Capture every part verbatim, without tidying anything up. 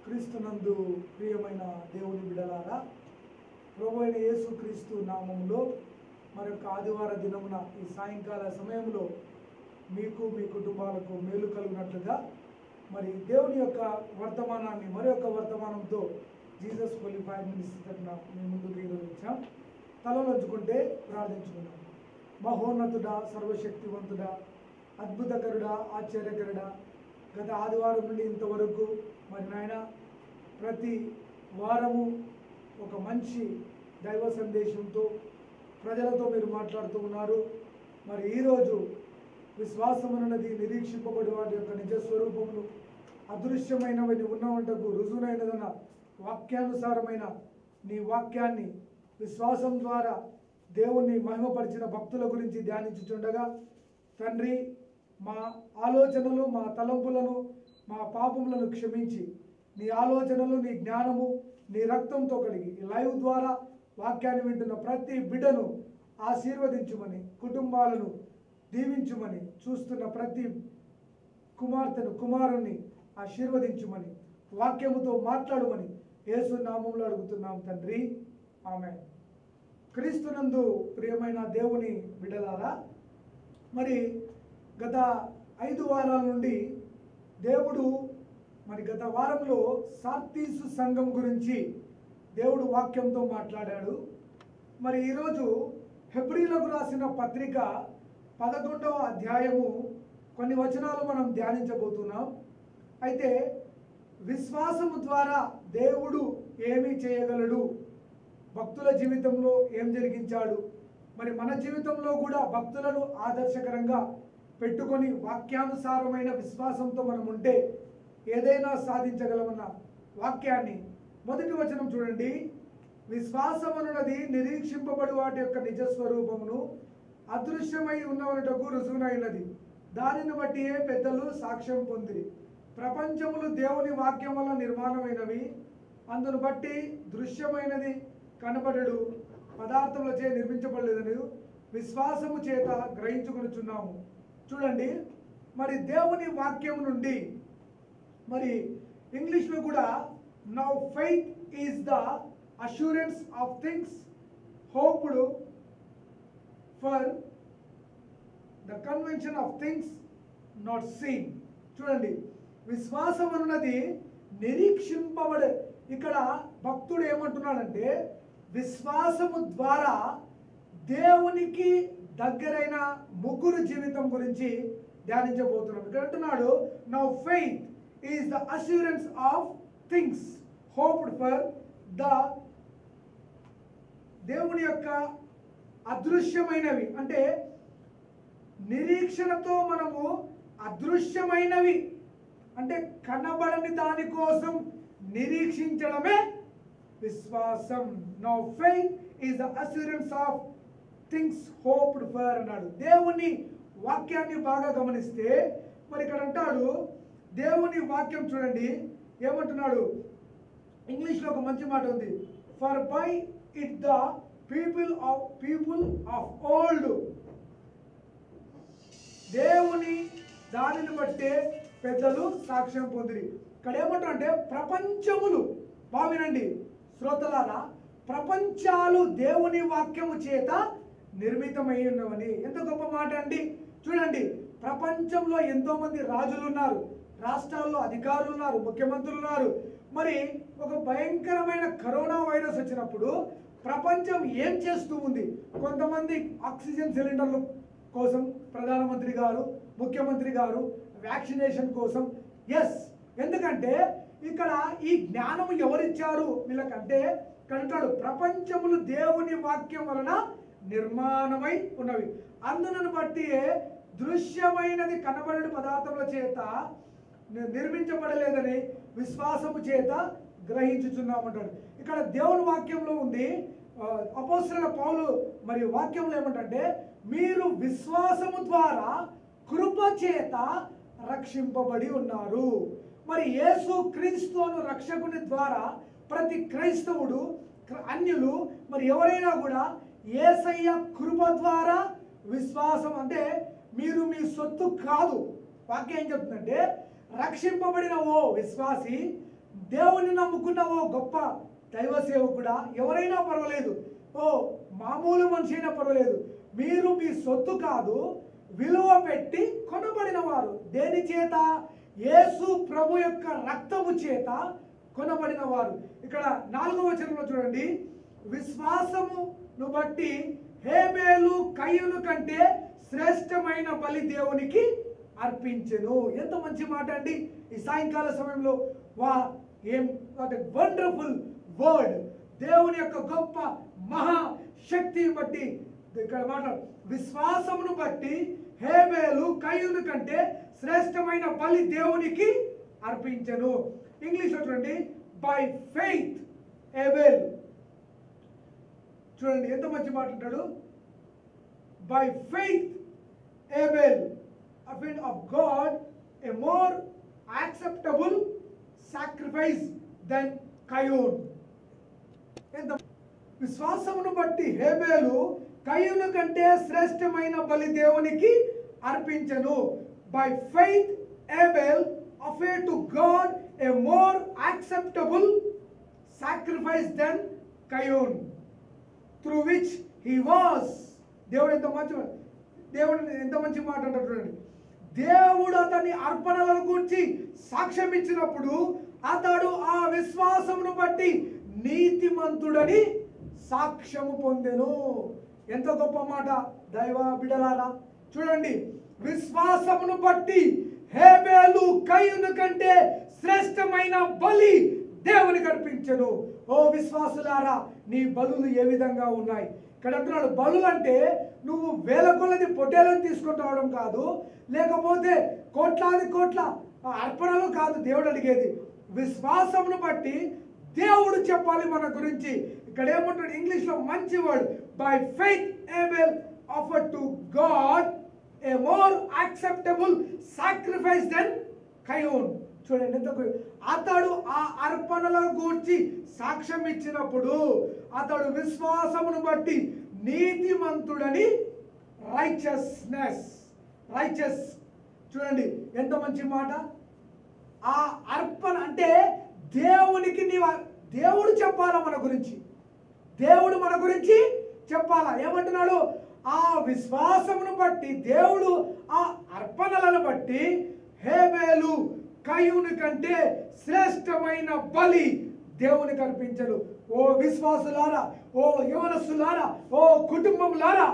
క్రీస్తునందు ప్రియమైన దేవుని బిడ్డలారా, ప్రభువైన యేసు క్రీస్తు నామములో మరొక ఆదివార దినమున ఈ సాయంకాల సమయంలో మీకు మీ కుటుంబాలకు మేలు కలుగునట్లుగా మరి దేవుని యొక్క వర్తమానాన్ని మరొక వర్తమానంతో జీసస్ క్వాలిఫైడ్ మినిస్ట్రీ తరపున మీ ముందుకు ఈరోజు వచ్చాం. తలలోంచుకుంటే ప్రార్థించుకున్నాం. మహోన్నతుడా, సర్వశక్తివంతుడా, అద్భుతకరుడా, ఆశ్చర్యకరుడా, గత ఆదివారం నుండి ఇంతవరకు మరి నాయన ప్రతి వారము ఒక మంచి దైవ సందేశంతో ప్రజలతో మీరు మాట్లాడుతూ ఉన్నారు. మరి ఈరోజు విశ్వాసమున్నది నిరీక్షింపబడి వాటి యొక్క నిజ స్వరూపములు అదృశ్యమైనవి ఉన్నవంటకు రుజువునైనదన్న వాక్యానుసారమైన నీ వాక్యాన్ని విశ్వాసం ద్వారా దేవుణ్ణి మహిమపరిచిన భక్తుల గురించి ధ్యానించుచుండగా తండ్రి, మా ఆలోచనలు, మా తలంపులను, మా పాపములను క్షమించి నీ ఆలోచనలు, నీ జ్ఞానము, నీ రక్తంతో కడిగి ఈ లైవ్ ద్వారా వాక్యాన్ని వింటున్న ప్రతి బిడ్డను ఆశీర్వదించుమని, కుటుంబాలను దీవించుమని, చూస్తున్న ప్రతి కుమార్తెను కుమారుణ్ణి ఆశీర్వదించుమని, వాక్యముతో మాట్లాడమని యేసు నామములో అడుగుతున్నాం తండ్రి, ఆమేన్. క్రీస్తునందు ప్రియమైన దేవుని బిడ్డలారా, మరి గత ఐదు వారాల నుండి దేవుడు మరి గత వారంలో సార్తీసు సంఘం గురించి దేవుడు వాక్యంతో మాట్లాడాడు. మరి ఈరోజు హెబ్రీలకు రాసిన పత్రిక పదకొండవ అధ్యాయము కొన్ని వచనాలు మనం ధ్యానించబోతున్నాం. అయితే విశ్వాసము ద్వారా దేవుడు ఏమి చేయగలడు, భక్తుల జీవితంలో ఏం జరిగించాడు, మరి మన జీవితంలో కూడా భక్తులను ఆదర్శకరంగా పెట్టుకొని వాక్యానుసారమైన విశ్వాసంతో మనం ఉంటే ఏదైనా సాధించగలమన్న వాక్యాన్ని మొదటి వచనం చూడండి. విశ్వాసం అన్నది నిరీక్షింపబడి వాటి యొక్క నిజ స్వరూపమును అదృశ్యమై ఉన్నవనటకు రుజువునైనది, దానిని బట్టి పెద్దలు సాక్ష్యం పొందిరి. ప్రపంచములు దేవుని వాక్యం వల్ల నిర్మాణమైనవి, అందును బట్టి దృశ్యమైనది కనబడడు పదార్థములచే నిర్మించబడలేదని విశ్వాసము చేత గ్రహించుకొనుచున్నాము. చూడండి, మరి దేవుని వాక్యం నుండి మరి ఇంగ్లీష్లో కూడా now faith is the assurance of things hoped for the convention of things not seen. చూడండి, విశ్వాసం అన్నది నిరీక్షింపబడే. ఇక్కడ భక్తుడు ఏమంటున్నాడంటే విశ్వాసము ద్వారా దేవునికి దగ్గరైన ముగ్గురు జీవితం గురించి ధ్యానించబోతున్నాం. ఇక్కడ అంటున్నాడు now faith is the assurance of things hoped for the, దేవుని యొక్క అదృశ్యమైనవి అంటే నిరీక్షణతో మనము అదృశ్యమైనవి అంటే కనబడని దానికోసం నిరీక్షించడమే విశ్వాసం. Now faith is the assurance of things hoped for అన్నాడు. దేవుని వాక్యాన్ని బాగా గమనిస్తే మరి ఇక్కడ అంటాడు, దేవుని వాక్యం చూడండి ఏమంటున్నాడు. ఇంగ్లీష్లో ఒక మంచి మాట ఉంది, for by it the people of people of old. దేవుని దానిని బట్టే పెద్దలు సాక్ష్యం పొందిరి. ఇక్కడ ఏమంటారు అంటే ప్రపంచములు, బావినండి శ్రోతలారా, ప్రపంచాలు దేవుని వాక్యము చేత నిర్మితమై ఉన్నవని. ఎంత గొప్ప మాట అండి. చూడండి, ప్రపంచంలో ఎంతో మంది రాజులు ఉన్నారు, రాష్ట్రాల్లో అధికారులు ఉన్నారు, ముఖ్యమంత్రులు ఉన్నారు. మరి ఒక భయంకరమైన కరోనా వైరస్ వచ్చినప్పుడు ప్రపంచం ఏం చేస్తూ ఉంది? కొంతమంది ఆక్సిజన్ సిలిండర్ల కోసం ప్రధానమంత్రి గారు, ముఖ్యమంత్రి గారు వ్యాక్సినేషన్ కోసం. ఎస్, ఎందుకంటే ఇక్కడ ఈ జ్ఞానం ఎవరిచ్చారు వీళ్ళకంటే కంటాడు ప్రపంచములు దేవుని వాక్యం వలన నిర్మాణమై ఉన్నవి, అందును బట్టి దృశ్యమైనది కనబడని పదార్థముల చేత నిర్మించబడలేదని విశ్వాసము చేత గ్రహించుచున్నామంటాడు. ఇక్కడ దేవుని వాక్యంలో ఉంది. అపోస్తలుడైన పౌలు మరి వాక్యంలో ఏమంటే మీరు విశ్వాసము ద్వారా కృప చేత రక్షింపబడి ఉన్నారు. మరి యేసు క్రీస్తు అను రక్షకుని ద్వారా ప్రతి క్రైస్తవుడు, అన్యులు మరి ఎవరైనా కూడా యేసయ్య కృప ద్వారా విశ్వాసం అంటే మీరు మీ సొత్తు కాదు. వాక్యం ఏం చెప్తుందంటే రక్షింపబడిన ఓ విశ్వాసి దేవుని నమ్ముకున్న ఓ గొప్ప దైవ సేవకుడా, ఎవరైనా పర్వాలేదు, ఓ మామూలు మనిషి అయినా పర్వాలేదు, మీరు మీ సొత్తు కాదు, విలువ పెట్టి కొనబడిన వారు. దేని చేత? యేసు ప్రభు యొక్క రక్తము చేత కొనబడిన వారు. ఇక్కడ నాలుగవ వచనంలో చూడండి, విశ్వాసమును బట్టి హేబేలు కయ్యూను కంటే శ్రేష్టమైన బలి దేవునికి అర్పించెను. ఎంత మంచి మాట అండి ఈ సాయంకాల సమయంలో. వా ఏం వండర్ఫుల్ వర్డ్. దేవుని యొక్క గొప్ప మహా శక్తిని బట్టి ఇక్కడ మాట, విశ్వాసమును బట్టి హేబేలు కయ్యూను కంటే శ్రేష్టమైన బలి దేవునికి అర్పించెను. ఇంగ్లీష్లో చూడండి, బై ఫెయిత్ హేబేల్. చూడండి ఎంత మంచి మాట అంటాడు. By faith Abel offered of God a more acceptable sacrifice than Cain. ఎంత విశ్వాసమును బట్టి హేబేలు కయ్యూను కంటే శ్రేష్టమైన బలి దేవునికి అర్పించెను. By faith Abel offered to God a more acceptable sacrifice than Cain, through which he was. దేవుడు ఎంత మంచి దేవుడు ఎంత మంచి మాట అంటారు చూడండి. దేవుడు అతని అర్పణలను గురించి సాక్ష్యం ఇచ్చినప్పుడు అతడు ఆ విశ్వాసమును బట్టి నీతిమంతుడని సాక్ష్యము పొందెను. ఎంత గొప్ప మాట దైవ బిడ్డలారా. చూడండి, విశ్వాసమును బట్టి హేబేలు కయ్యూను కంటే శ్రేష్టమైన బలి దేవునికి అర్పించెను. ఓ విశ్వాసులారా, నీ బలులు ఏ విధంగా ఉన్నాయి? ఇక్కడ అంటున్నాడు, బలులు అంటే నువ్వు వేల కొలది పొట్టేలను తీసుకొని రావడం కాదు, లేకపోతే కోట్లాది కోట్ల అర్పణలు కాదు దేవుడు అడిగేది. విశ్వాసమును బట్టి దేవుడు చెప్పాలి మన గురించి. ఇక్కడ ఏమంటాడు ఇంగ్లీష్లో మంచి word, by faith Abel offered to God a more acceptable sacrifice than Cain. చూడండి ఎంత, అతడు ఆ అర్పణల గూర్చి సాక్ష్యం ఇచ్చినప్పుడు అతడు విశ్వాసమును బట్టి నీతిమంతుడని, రైచస్నెస్ రైచస్. చూడండి ఎంత మంచి మాట. ఆ అర్పణ అంటే దేవునికి నీవు, దేవుడు చెప్పాలా మన గురించి, దేవుడు మన గురించి చెప్పాలా. ఏమంటున్నాడు? ఆ విశ్వాసమును బట్టి దేవుడు ఆ అర్పణలను బట్టి హేబేలు కయ్యూను కంటే శ్రేష్టమైన బలి దేవునికి అర్పించడు. ఓ విశ్వాసులారా, ఓ యవనస్తులారా, ఓ కుటుంబంలారా,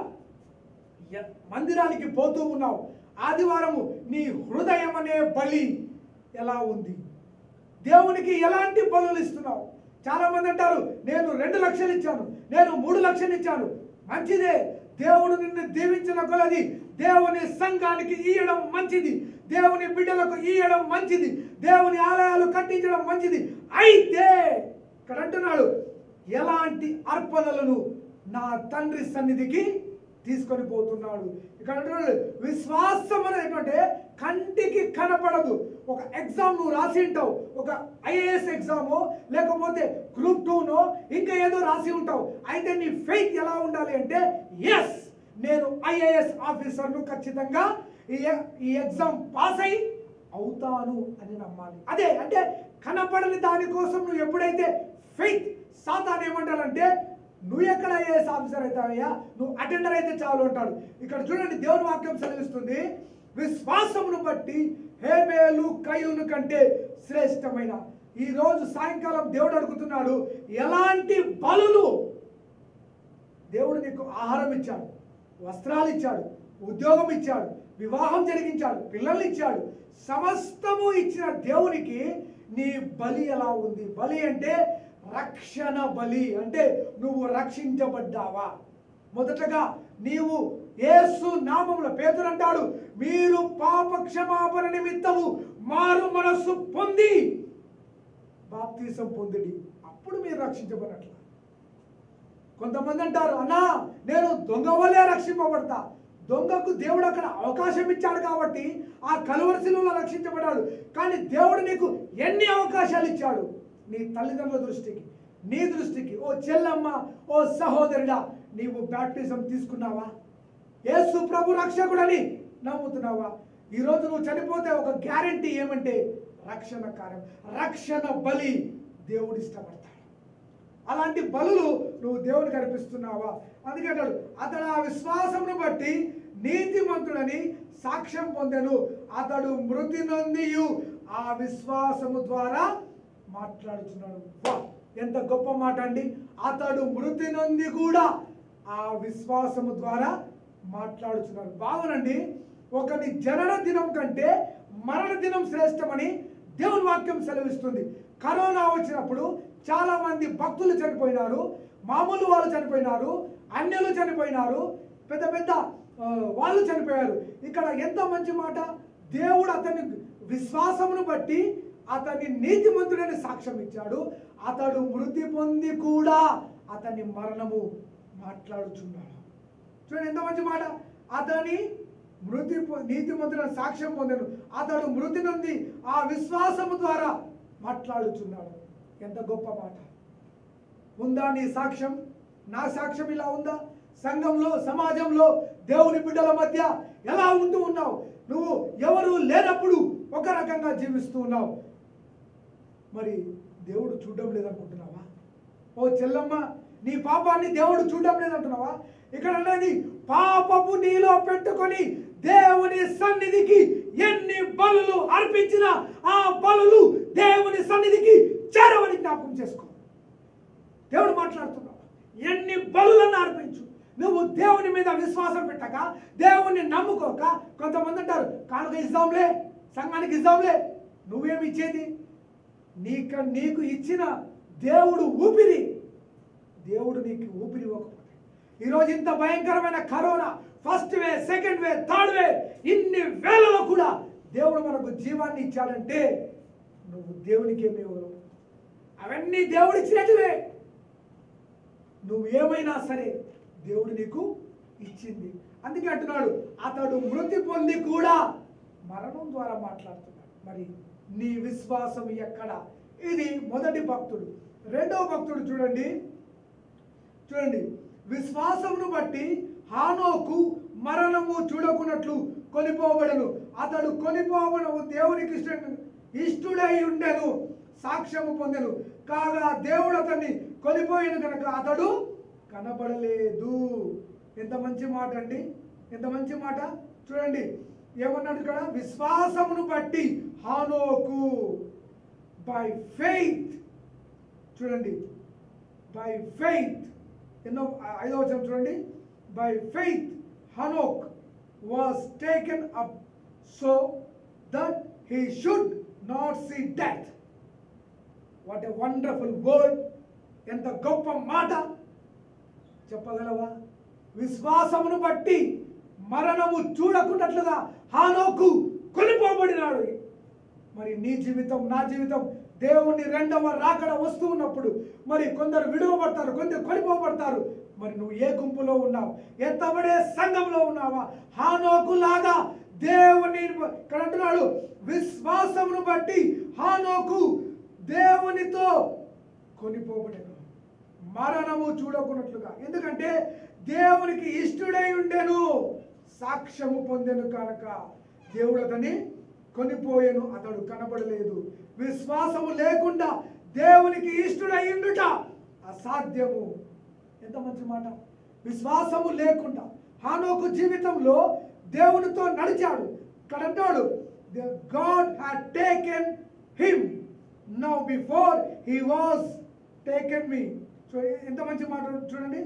మందిరానికి పోతూ ఉన్నావు, ఆదివారము నీ హృదయం అనే బలి ఎలా ఉంది? దేవునికి ఎలాంటి బలులు ఇస్తున్నావు? చాలా మంది అంటారు, నేను రెండు లక్షలు ఇచ్చాను, నేను మూడు లక్షలు ఇచ్చాను. మంచిదే, దేవుడు నిన్ను దీవించిన కొలది దేవుని సంఘానికి ఇయ్యడం మంచిది, దేవుని బిడ్డలకు ఇయ్యడం మంచిది, దేవుని ఆలయాలు కట్టించడం మంచిది. అయితే ఇక్కడ అంటున్నాడు, ఎలాంటి అర్పణలను నా తండ్రి సన్నిధికి తీసుకొని పోతున్నాడు. ఇక్కడ అంటున్నాడు విశ్వాసం అనేటువంటి కంటికి కనపడదు. ఒక ఎగ్జామ్ నువ్వు రాసి ఉంటావు, ఒక ఐఏఎస్ ఎగ్జామో లేకపోతే గ్రూప్ టూనో ఇంకా ఏదో రాసి ఉంటావు. అయితే నీ ఫెయిత్ ఎలా ఉండాలి అంటే, ఎస్ నేను ఐఏఎస్ ఆఫీసర్ను ఖచ్చితంగా ఈ ఎగ్జామ్ పాస్ అయి అవుతాను అని నమ్మాలి. అదే అంటే కనపడని దానికోసం నువ్వు ఎప్పుడైతే ఫెయిత్, సాతాను ఏమంటాడంటే నువ్వు ఎక్కడ ఐఏఎస్ ఆఫీసర్ అవుతావయ్యా, నువ్వు అటెండర్ అయితే చాలు అంటాడు. ఇక్కడ చూడండి దేవుని వాక్యం సెలవిస్తుంది, విశ్వాసమును బట్టి హేబేలు కయ్యూను కంటే శ్రేష్టమైన. ఈ రోజు సాయంకాలం దేవుడు అడుగుతున్నాడు, ఎలాంటి బలులు? దేవుడు నీకు ఆహారం ఇచ్చాడు, వస్త్రాలు ఇచ్చాడు, ఉద్యోగం ఇచ్చాడు, వివాహం జరిగించాడు, పిల్లల్ని ఇచ్చాడు, సమస్తము ఇచ్చిన దేవునికి నీ బలి ఎలా ఉంది? బలి అంటే రక్షణ బలి, అంటే నువ్వు రక్షించబడ్డావా? మొదటగా నీవు యేసు నామములో, పేతురు అంటాడు, మీరు పాప క్షమాపణ నిమిత్తము మారు మనస్సు పొంది బాప్తీసం పొందిడి, అప్పుడు మీరు రక్షించబడట్ల. కొంతమంది అంటారు, అన్నా నేను దొంగ వల్లే రక్షింపబడతా. దొంగకు దేవుడు అక్కడ అవకాశం ఇచ్చాడు కాబట్టి ఆ కలువరిశిలలో రక్షించబడ్డాడు. కానీ దేవుడు నీకు ఎన్ని అవకాశాలు ఇచ్చాడు? నీ తల్లిదండ్రుల దృష్టికి, నీ దృష్టికి, ఓ చెల్లమ్మ, ఓ సహోదరుడా, నీవు బాప్టిజం తీసుకున్నావా? యేసు ప్రభు రక్షకుడని నమ్ముతున్నావా? ఈరోజు నువ్వు చనిపోతే ఒక గ్యారంటీ ఏమంటే రక్షణ కార్యం, రక్షణ బలి దేవుడు ఇష్టపడతాడు. అలాంటి బలులు నువ్వు దేవునికి అర్పిస్తున్నావా? అందుకే అంటాడు, అతడు ఆ విశ్వాసమును బట్టి నీతిమంతుడని సాక్ష్యం పొందెను. అతడు మృతి నొందియు ఆ విశ్వాసము ద్వారా మాట్లాడుతున్నాడు. వా, ఎంత గొప్ప మాట అండి. అతడు మృతి నొంది కూడా ఆ విశ్వాసము ద్వారా మాట్లాడుతున్నారు. బాగునండి. ఒకని జనన దినం కంటే మరణ దినం శ్రేష్టమని దేవుని వాక్యం సెలవిస్తుంది. కరోనా వచ్చినప్పుడు చాలా మంది భక్తులు చనిపోయినారు, మామూలు వాళ్ళు చనిపోయినారు, అన్యులు చనిపోయినారు, పెద్ద పెద్ద వాళ్ళు చనిపోయారు. ఇక్కడ ఎంత మంచి మాట. దేవుడు అతని విశ్వాసమును బట్టి అతని నీతిమంతుడని సాక్ష్యం ఇచ్చాడు. అతడు మృతి పొంది కూడా అతని మరణము మాట్లాడుచున్నాడు. చూడండి ఎంత మంచి మాట. అతని మృతి నీతిమంతుడని సాక్ష్యం పొందాడు. అతడు మృతి నుండి ఆ విశ్వాసము ద్వారా మాట్లాడుచున్నాడు. ఎంత గొప్ప మాట. ఉందా నీ సాక్ష్యం? నా సాక్ష్యం ఇలా ఉందా? సంఘంలో, సమాజంలో, దేవుని బిడ్డల మధ్య ఎలా ఉంటూ ఉన్నావు? నువ్వు ఎవరు లేనప్పుడు ఒక రకంగా జీవిస్తూ ఉన్నావు. మరి దేవుడు చూడడం లేదనుకుంటున్నావా? ఓ చెల్లమ్మ, నీ పాపాన్ని దేవుడు చూడడం లేదంటున్నావా? ఇక్కడ అనేది పాపపు నీలో పెట్టుకొని దేవుని సన్నిధికి ఎన్ని బలులు అర్పించినా ఆ బలులు దేవుని సన్నిధికి చేరవని జ్ఞాపకం చేసుకో. దేవుడు మాట్లాడుతున్నాడు, ఎన్ని బలులను అర్పించు. నువ్వు దేవుని మీద విశ్వాసం పెట్టక, దేవుణ్ణి నమ్ముకోక, కొంతమంది అంటారు కానుక ఇద్దాంలే, సంఘానికి ఇద్దాంలే. నువ్వేమి ఇచ్చేది? నీక నీకు ఇచ్చిన దేవుడు ఊపిరి, దేవుడు నీకు ఊపిరి ఇవ్వకపోతే ఈరోజు ఇంత భయంకరమైన corona, first wave, second wave, third wave, ఇన్ని వేలలో కూడా దేవుడు మనకు జీవాన్ని ఇచ్చాడంటే నువ్వు దేవునికి ఏమి ఇవ్వగలవు? అవన్నీ దేవుడు ఇచ్చినట్లే. నువ్వు ఏమైనా సరే దేవుడు నీకు ఇచ్చింది. అందుకే అంటున్నాడు, అతడు మృతి పొంది కూడా మరణం ద్వారా మాట్లాడుతున్నాడు. మరి నీ విశ్వాసం ఎక్కడ? ఇది మొదటి భక్తుడు. రెండవ భక్తుడు చూడండి చూడండి విశ్వాసమును బట్టి హానోకు మరణము చూడకున్నట్లు కొనిపోబడను. అతడు కొనిపోబడను దేవునికి ఇష్ట ఇష్టుడై ఉండెను, సాక్ష్యము పొందెను. కాగా దేవుడు అతన్ని కొనిపోయిన కనుక అతడు కనబడలేదు. ఎంత మంచి మాట అండి, ఎంత మంచి మాట. చూడండి ఏమన్నాడు ఇక్కడ, విశ్వాసమును బట్టి హానోకు బై ఫెయిత్. చూడండి బై ఫెయిత్, ఎన్నో ఐదో వచనం చూడండి. By faith Enoch was taken up so that he should not see death. What a wonderful word. ఎంత గొప్ప మాట చెప్పగలవా? విశ్వాసమును బట్టి మరణము చూడకున్నట్లుగా హానోకు కొనిపోబడినాడు. మరి నీ జీవితం, నా జీవితం దేవుని రెండవ రాకడ వస్తూ ఉన్నప్పుడు మరి కొందరు విడువబడతారు, కొందరు కొనిపోబడతారు. మరి నువ్వు ఏ గుంపులో ఉన్నావు? ఎత్తబడే సంఘంలో ఉన్నావా? హానోకు లాగా దేవుని ఇక్కడ అంటున్నాడు, విశ్వాసమును బట్టి హానోకు దేవునితో కొనిపోబడెను, మరణము చూడకున్నట్లుగా. ఎందుకంటే దేవునికి ఇష్టుడై ఉండెను, సాక్ష్యము పొందెను కనుక దేవుడు అతన్ని కొనిపోయెను, అతడు కనబడలేదు. విశ్వాసము లేకుండా దేవునికి ఇష్టుడై ఉండుట అసాధ్యము. ఎంత మంచి మాట. విశ్వాసము లేకుండా హానోకు జీవితంలో దేవునితో నడిచాడు. ఇక్కడ అంటాడు, God had taken him now before he was taken me. So ఎంత మంచి మాట చూడండి.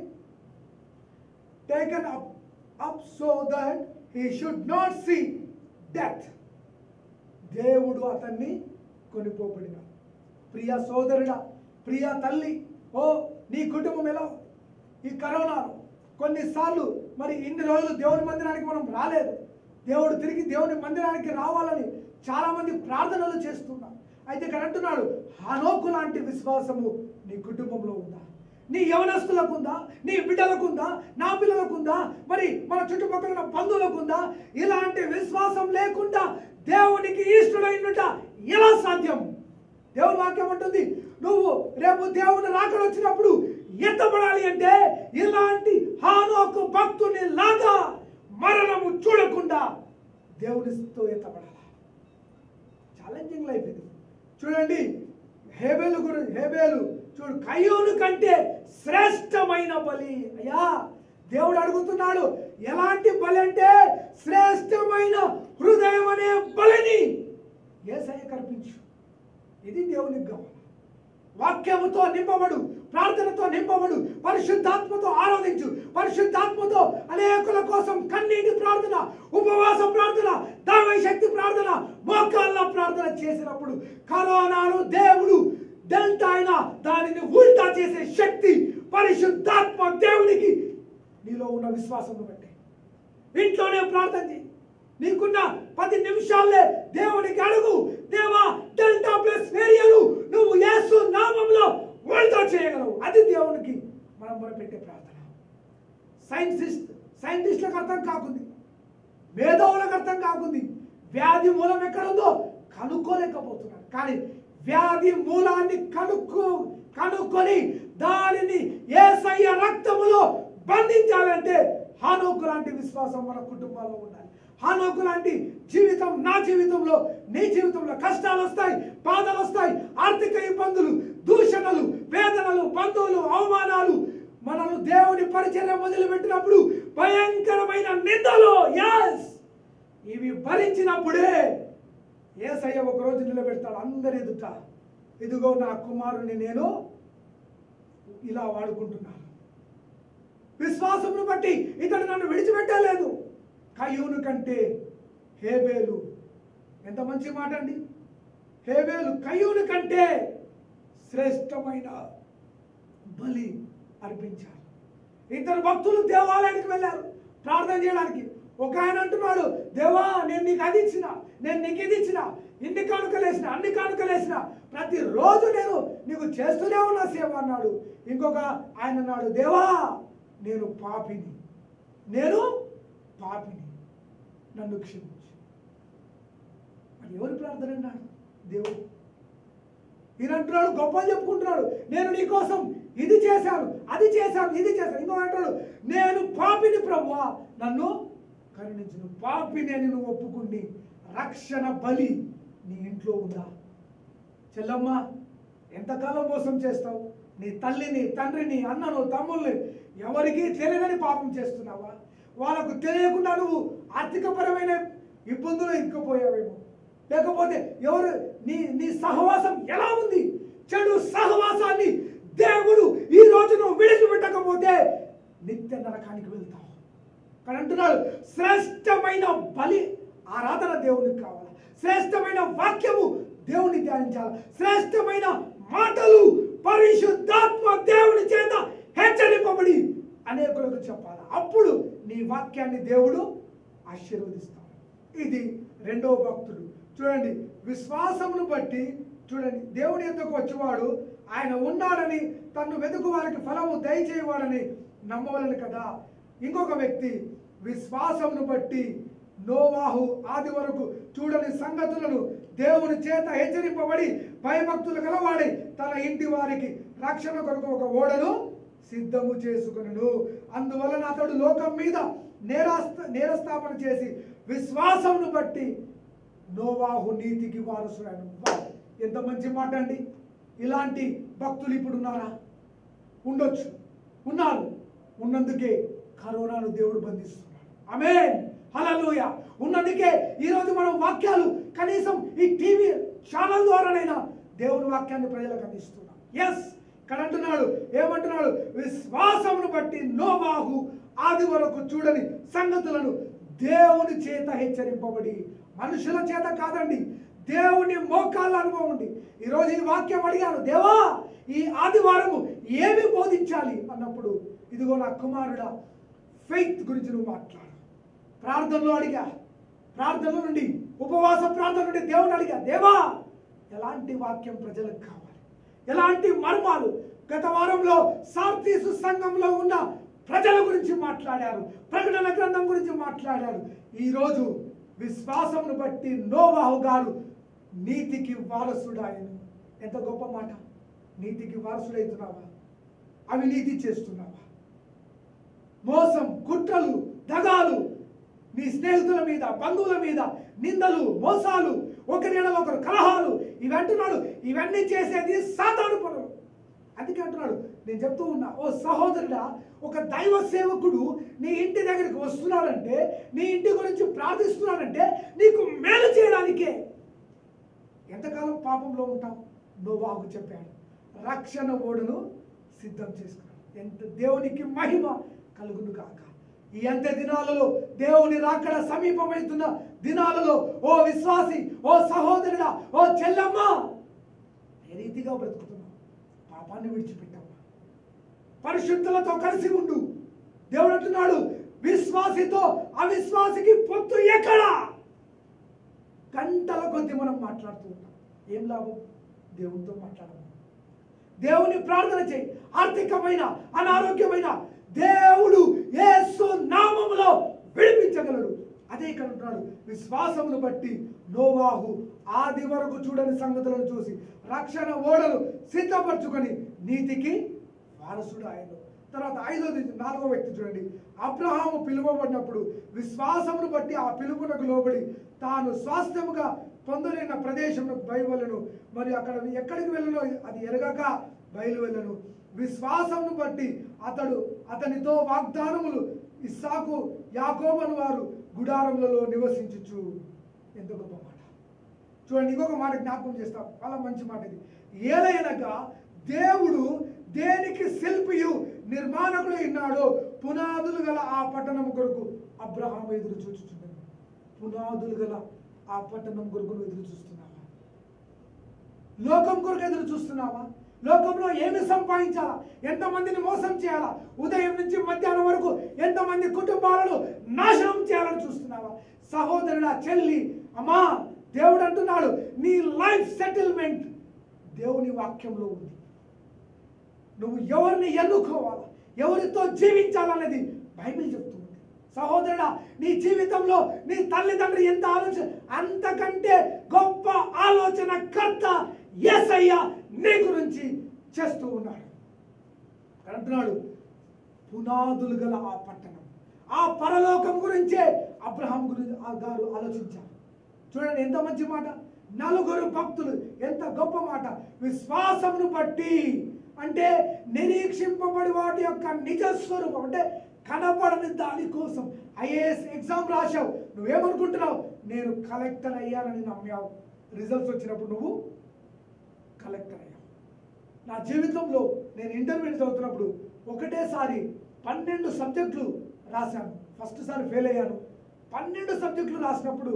Taken up up so that he should not see death. దేవుడు అతన్ని కొనిపోబడిన. ప్రియ సోదరుడా, ప్రియ తల్లి, ఓ నీ కుటుంబం ఎలా ఈ కరోనాలో కొన్నిసార్లు మరి ఇన్ని రోజులు దేవుని మందిరానికి మనం రాలేదు. దేవుడు తిరిగి దేవుని మందిరానికి రావాలని చాలా మంది ప్రార్థనలు చేస్తున్నాం. అయితే ఇక్కడ అంటున్నాడు, హానోకు లాంటి విశ్వాసము నీ కుటుంబంలో ఉందా? నీ యవనస్తులకు ఉందా? నీ బిడ్డలకు ఉందా? నా పిల్లలకు ఉందా? మరి మన చుట్టుపక్కల ఉన్న బంధువులకు ఉందా? ఇలాంటి విశ్వాసం లేకుండా దేవునికి ఇష్టడైనట ఎలా సాధ్యం? దేవుని వాక్యం అంటుంది, నువ్వు రేపు దేవుని రాకడ వచ్చినప్పుడు ఎత్తబడాలి అంటే ఇలాంటి హానోకు భక్తుని లాగా మరణము చూడకుండా దేవునితో ఎత్తబడాలి. ఛాలెంజింగ్ లైఫ్ ఇది. చూడండి హేబేలు గురించి, హేబేలు చూడు కయ్యూను కంటే శ్రేష్టమైన బలి. అయ్యా దేవుడు అడుగుతున్నాడు, ఎలాంటి బలి అంటే శ్రేష్టమైన హృదయం అనే బలిని యేసయ్యకు అర్పించు. ఇది దేవునికి కావాలి. వాక్యముతో నింపబడు, ప్రార్థనతో నింపబడు, పరిశుద్ధాత్మతో ఆరాధించు. పరిశుద్ధాత్మతో అనేకుల కోసం కన్నీటి ప్రార్థన, ఉపవాస ప్రార్థన, దైవ శక్తి ప్రార్థన, మోకాళ్ళ ప్రార్థన చేసినప్పుడు కరోనాను దేవుడు డెల్టా అయినా దానిని ఉల్టా చేసే శక్తి పరిశుద్ధాత్మ దేవునికి నీలో ఉన్న విశ్వాసం బట్టి ఇంట్లోనే ప్రార్థన చేయి. నీకున్న పది నిమిషాలే దేవునికి అడుగు, దేవా డెల్టా ప్లస్ వేరియను నువ్వు యేసు నామములో ఉల్టా చేయగలవు. అది దేవునికి మనం మొదలుపెట్టే ప్రార్థన. సైంటిస్ట్ సైంటిస్టులకు అర్థం కాకుంది, మేధావులకు అర్థం కాకుంది. వ్యాధి మూలం ఎక్కడుందో కనుక్కోలేకపోతున్నారు. కానీ వ్యాధి మూలాన్ని కనుక్కో కనుక్కొని దానిని యేసయ్య రక్తములో బంధించాలంటే హానోకు లాంటి విశ్వాసం మన కుటుంబాల్లో ఉండాలి. హానోకు లాంటి జీవితం నా జీవితంలో, నీ జీవితంలో కష్టాలు వస్తాయి, బాధలు వస్తాయి, ఆర్థిక ఇబ్బందులు, దూషణలు, వేదనలు, బంధువులు, అవమానాలు, మనల్ని దేవుని పరిచర్య మొదలుపెట్టినప్పుడు భయంకరమైన నిందలు, యాస్ ఇవి భరించినప్పుడే యేసయ్య ఒకరోజు నిలబెడతాడు అందరి ఎదుట. ఇదిగో నా కుమారుని నేను ఇలా వాడుకుంటున్నాను. విశ్వాసమును బట్టి ఇతడు నన్ను విడిచిపెట్టలేదు. కయ్యూను కంటే హేబేలు, ఎంత మంచి మాట అండి. హేబేలు కయ్యూను కంటే శ్రేష్టమైన బలి అర్పించారు. ఇద్దరు భక్తులు దేవాలయానికి వెళ్ళారు ప్రార్థన చేయడానికి. ఒక ఆయన అంటున్నాడు, దేవా నేను నీకు అది ఇచ్చిన, నేను నీకు ఇది ఇచ్చిన, ఇన్ని కానుకలేసిన, అన్ని కానుకలేసిన, ప్రతిరోజు నేను నీకు చేస్తూనే ఉన్నా సేవ అన్నాడు. ఇంకొక ఆయన అన్నాడు, దేవా నేను పాపిని, నేను పాపిని, నన్ను క్షమించు. మరి ఎవరి ప్రార్థన అన్నాడు? దేవుడు. ఈయన అంటున్నాడు, గొప్పలు చెప్పుకుంటున్నాడు, నేను నీ కోసం ఇది చేశాను, అది చేశాను, ఇది చేశాను. ఇంకో అంటాడు, నేను పాపిని ప్రభువా నన్ను కరుణించును. పాపిని అని నువ్వు ఒప్పుకుని రక్షణ బలి నీ ఇంట్లో ఉందా? చెల్లమ్మ ఎంతకాలం మోసం చేస్తావు? నీ తల్లిని, తండ్రిని, అన్నను, తమ్ముల్ని ఎవరికి తెలియని పాపం చేస్తున్నావా? వాళ్ళకు తెలియకుండా నువ్వు ఆర్థికపరమైన ఇబ్బందులు ఇరుక్కుపోయావేమో. లేకపోతే ఎవరు నీ నీ సహవాసం ఎలా ఉంది? చెడు సహవాసాన్ని దేవుడు ఈ రోజు నువ్వు విడిచిపెట్టకపోతే నిత్య నరకానికి వెళ్తావు. కానీ అంటున్నాడు, శ్రేష్టమైన బలి ఆరాధన దేవునికి కావాలి. శ్రేష్టమైన వాక్యము దేవుని ధ్యానించాలి. శ్రేష్టమైన మాటలు పరిశుద్ధాత్మ దేవుని చేత హెచ్చరింపబడి అనేకులకు చెప్పాలి. అప్పుడు నీ వాక్యాన్ని దేవుడు ఆశీర్వదిస్తాడు. ఇది రెండవ భక్తుడు. చూడండి, విశ్వాసమును బట్టి చూడండి, దేవుని యొద్దకు వచ్చేవాడు ఆయన ఉన్నాడని, తన్ను వెతుకు వారికి ఫలము దయచేయవాడని నమ్మవలను కదా. ఇంకొక వ్యక్తి విశ్వాసమును బట్టి నోవాహు ఆది వరకు చూడని సంగతులను దేవుని చేత హెచ్చరింపబడి భయభక్తులు గలవాడి తన ఇంటి వారికి రక్షణ కొరకు ఒక ఓడను సిద్ధము చేసుకొనెను. అందువలన అతడు లోకం మీద నేరాస్త నేరస్థాపన చేసి విశ్వాసమును బట్టి నోవాహు నీతికి వారసుడైన. ఎంత మంచి మాట అండి. ఇలాంటి భక్తులు ఇప్పుడు ఉన్నారా? ఉండొచ్చు, ఉన్నారు. ఉన్నందుకే కరోనాను దేవుడు బంధిస్తున్నాడు. ఆమేన్, హల్లెలూయా. ఉన్నందుకే ఈరోజు మనం వాక్యాలు కనీసం ఈ టీవీ ఛానల్ ద్వారానైనా దేవుని వాక్యాన్ని ప్రజలకు అందిస్తున్నాం. ఎస్, ఇక్కడ అంటున్నాడు, ఏమంటున్నాడు? విశ్వాసమును బట్టి నోవాహు ఆది వరకు చూడని సంగతులను దేవుని చేత హెచ్చరింపబడి, మనుషుల చేత కాదండి, దేవుని మోకాళ్ళ అనుభవం ఉంది. ఈరోజు ఈ వాక్యం అడిగాను, దేవా ఈ ఆదివారము ఏమి బోధించాలి అన్నప్పుడు, ఇదిగో నా కుమారుడా ఫెయిత్ గురించి నువ్వు మాట్లాడు. ప్రార్థనలో అడిగా, ప్రార్థన నుండి ఉపవాస ప్రార్థన నుండి దేవుని అడిగా, దేవా ఎలాంటి వాక్యం ప్రజలకు కావాలి, ఎలాంటి మర్మాలు. గత వారంలో సార్తీసు సంఘంలో ఉన్న ప్రజల గురించి మాట్లాడారు, ప్రకటన గ్రంథం గురించి మాట్లాడారు. ఈరోజు విశ్వాసమును బట్టి నోవాహు గారు నీతికి వారసుడాయను. ఎంత గొప్ప మాట. నీతికి వారసుడైతున్నావా? అవినీతి చేస్తున్నావా? మోసం, కుట్రలు, దగాలు, నీ స్నేహితుల మీద, బంధువుల మీద నిందలు, మోసాలు, ఒకరి ఎడల ఒకరు కలహాలు, ఇవి అంటున్నాడు. ఇవన్నీ చేసేది సాతాను పనులు. అందుకే అంటున్నాడు, నేను చెప్తూ ఉన్నా, ఓ సహోదరుడా, ఒక దైవ సేవకుడు నీ ఇంటి దగ్గరికి వస్తున్నాడంటే, నీ ఇంటి గురించి ప్రార్థిస్తున్నాడంటే నీకు మేలు చేయడానికే. ఎంతకాలం పాపంలో ఉంటాం? నోవాహు చెప్పాడు, రక్షణ ఓడను సిద్ధం చేసుకున్నాడు. ఎంత దేవునికి మహిమ కలుగును కాక. ఈ అంత్య దినాలలో, దేవుని రాకడ సమీపమవుతున్న దినాలలో, ఓ విశ్వాసి, ఓ సహోదరుడా, ఓ చెల్లమ్మ, ఏ రీతిగా బ్రతుకుతున్నావు? పాపాన్ని విడిచిపెట్టావు, పరిశుద్ధులతో కలిసి ఉండు. దేవుడు అంటున్నాడు, విశ్వాసితో అవిశ్వాసికి పొత్తు ఎక్కడా? గంటల కొద్ది మనం మాట్లాడుతూ ఉంటాం. ఏం లాభం? దేవునితో మాట్లాడము. దేవుని ప్రార్థన చేయి. ఆర్థికమైన, అనారోగ్యమైన దేవుడు యేసు నామములో విడిపించగలడు. అదే ఇక్కడ అంటున్నాడు, విశ్వాసమును బట్టి నోవాహు ఆది వరకు చూడని సంగతులను చూసి రక్షణ ఓడలు సిద్ధపరచుకొని నీతికి వారసుడు ఆయన. తర్వాత ఐదోది, నాలుగో వ్యక్తి చూడండి. అబ్రహాము పిలువబడినప్పుడు విశ్వాసమును బట్టి ఆ పిలుపునకు లోబడి తాను స్వాస్థ్యముగా పొందలేన ప్రదేశమునకు బయలువెళ్ళను, మరియు అక్కడ ఎక్కడికి వెళ్ళను అది ఎరగక బయలు వెళ్ళను. విశ్వాసమును బట్టి అతడు అతనితో వాగ్దానములు ఇస్సాకు, యాకోబను వారు గుడారములలో నివసించుచు. ఎంత గొప్ప మాట చూడండి. ఇంకొక మాట జ్ఞాపకం చేస్తాం, చాలా మంచి మాట ఇది. ఏలయనగా దేవుడు దేనికి శిల్పియు నిర్మాణకుడు ఉన్నాడో పునాదులు గల ఆ పట్టణం కొరకు అబ్రహాము ఎదురు చూచుచున్నాడు. పునాదులు గల ఆ పట్టణం కొరకు ఎదురు చూస్తున్నావా? లోకం కొరకు ఎదురు చూస్తున్నావా? లోకంలో ఏమి సంపాదించాలా? ఎంతమందిని మోసం చేయాలా? ఉదయం నుంచి మధ్యాహ్నం వరకు ఎంతమంది కుటుంబాలను నాశనం చేయాలని చూస్తున్నావా? సహోదరుడా, చెల్లి, అమ్మా, దేవుడు అంటున్నాడు, నీ లైఫ్ సెటిల్మెంట్ దేవుని వాక్యంలో ఉంది. నువ్వు ఎవరిని ఎన్నుకోవాలా, ఎవరితో జీవించాలనేది బైబిల్ చెప్తుంది. సహోదరుడా, నీ జీవితంలో నీ తల్లిదండ్రి ఎంత ఆలోచన, అంతకంటే గొప్ప ఆలోచన కర్త యేసయ్య నీ గురించి చేస్తూ ఉన్నాడు. అంటున్నాడు, పునాదులు గల ఆ పట్టణం, ఆ పరలోకం గురించే అబ్రహాం గురించి గారు ఆలోచించారు. చూడండి ఎంత మంచి మాట. నలుగురు భక్తులు, ఎంత గొప్ప మాట. విశ్వాసమును బట్టి అంటే నిరీక్షింపబడి వాటి యొక్క నిజ స్వరూపం, అంటే కనపడని దాని కోసం. ఐఏఎస్ ఎగ్జామ్ రాశావు, నువ్వేమనుకుంటున్నావు? నేను కలెక్టర్ అయ్యానని నమ్మావు. రిజల్ట్స్ వచ్చినప్పుడు నువ్వు కలెక్టర్ అయ్యావు. నా జీవితంలో నేను ఇంటర్మీడియట్ చదువుతున్నప్పుడు ఒకటేసారి పన్నెండు సబ్జెక్టులు రాశాను. ఫస్ట్ సారి ఫెయిల్ అయ్యాను. పన్నెండు సబ్జెక్టులు రాసినప్పుడు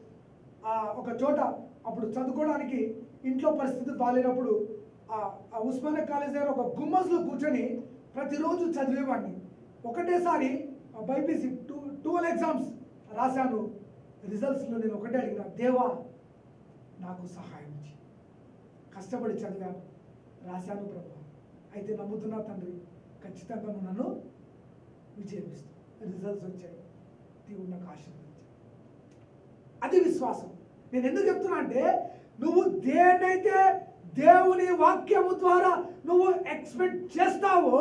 ఒక చోట అప్పుడు చదువుకోవడానికి ఇంట్లో పరిస్థితి బాగాలేనప్పుడు ఆ ఉస్మానియా కాలేజ్ దగ్గర ఒక గుమ్మస్లో కూర్చొని ప్రతిరోజు చదివేవాడిని. ఒకటేసారి బైపీసీ టూ ట్వెల్వ్ ఎగ్జామ్స్ రాశాను. రిజల్ట్స్లో నేను ఒకటే అడిగిన, దేవా నాకు సహాయం చేయి. కష్టపడి చదివాను, రాశాను ప్రభు. అయితే నమ్ముతున్నా తండ్రి, ఖచ్చితంగా నువ్వు నన్ను విజయం ఇస్తావు. రిజల్ట్స్ వచ్చాయి, దేవుడు నాకు ఆశీర్వదించాడు. అది విశ్వాసం. నేను ఎందుకు చెప్తున్నా అంటే, నువ్వు దేన్నైతే దేవుని వాక్యము ద్వారా నువ్వు ఎక్స్పెక్ట్ చేస్తావో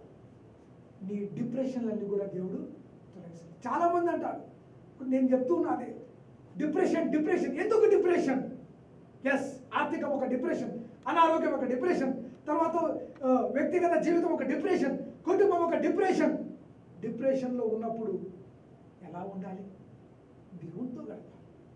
నీ డిప్రెషన్లన్నీ కూడా దేవుడు తొలగిస్తాడు. చాలా మంది అంటారు, నేను చెప్తున్నది డిప్రెషన్ డిప్రెషన్ ఎందుకు డిప్రెషన్? ఎస్, ఆర్థికం ఒక డిప్రెషన్, అనారోగ్యం ఒక డిప్రెషన్, తర్వాత వ్యక్తిగత జీవితం ఒక డిప్రెషన్, కుటుంబం ఒక డిప్రెషన్. డిప్రెషన్లో ఉన్నప్పుడు ఎలా ఉండాలి? దేవునితో గడపాలి.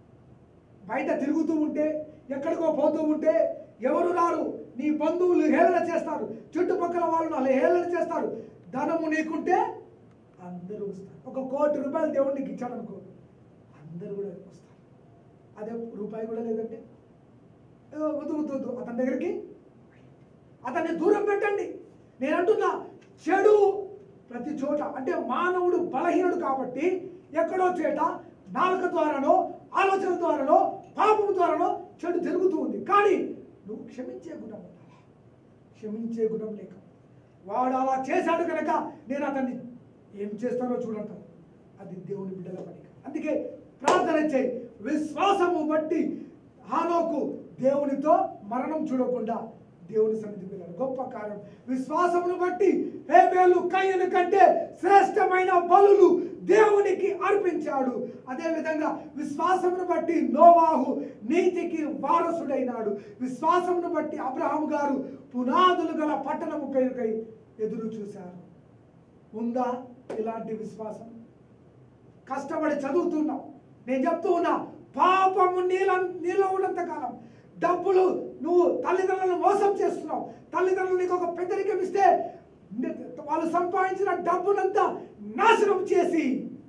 బయట తిరుగుతూ ఉంటే, ఎక్కడికో పోతూ ఉంటే ఎవరు రారు, నీ బంధువులు హేళన చేస్తారు, చుట్టుపక్కల వాళ్ళు అలా హేళన చేస్తారు. ధనము నీకుంటే అందరూ వస్తారు. ఒక కోటి రూపాయలు దేవుడు నీకు ఇచ్చాడనుకో, అందరూ కూడా వస్తారు. అదే రూపాయి కూడా లేదంటే వద్దు వద్దు వద్దు అతని దగ్గరికి అతన్ని దూరం పెట్టండి. నేను అంటున్నా, చెడు ప్రతి చోట, అంటే మానవుడు బలహీనుడు కాబట్టి ఎక్కడో చేట నాలుక ద్వారానో ఆలోచన ద్వారానో పాపం ద్వారానో చెడు జరుగుతూ ఉంది. కానీ నువ్వు క్షమించే గుణం ఉండాలి. క్షమించే గుణం లేక వాడు అలా చేశాడు కనుక నేను అతన్ని ఏం చేస్తానో చూడంటాను. అది దేవుని బిడ్డల పని. అందుకే ప్రార్థన చేయి. విశ్వాసము బట్టి హానోకు దేవునితో మరణం చూడకుండా దేవుని సన్నిధికి వెళ్ళాడు. గొప్ప కార్యం. విశ్వాసమును బట్టి హేబేలు కయీను కంటే శ్రేష్టమైన బలులు దేవునికి అర్పించాడు. అదేవిధంగా విశ్వాసమును బట్టి నోవాహు నీతికి వారసుడైనాడు. విశ్వాసమును బట్టి అబ్రహాము గారు పునాదులు గల పట్టణము కై ఎదురు చూశారు. ఉందా ఇలాంటి విశ్వాసం? కష్టపడి చదువుతున్నాం. నేను చెప్తూ ఉన్నా, పాపము నీళ్ళ నీలో ఉన్నంత కాలం, డబ్బులు నువ్వు తల్లిదండ్రులను మోసం చేస్తున్నావు. తల్లిదండ్రులు నీకు ఒక పెద్దరికం ఇస్తే వాళ్ళు సంపాదించిన డబ్బునంతా నాశనం చేసి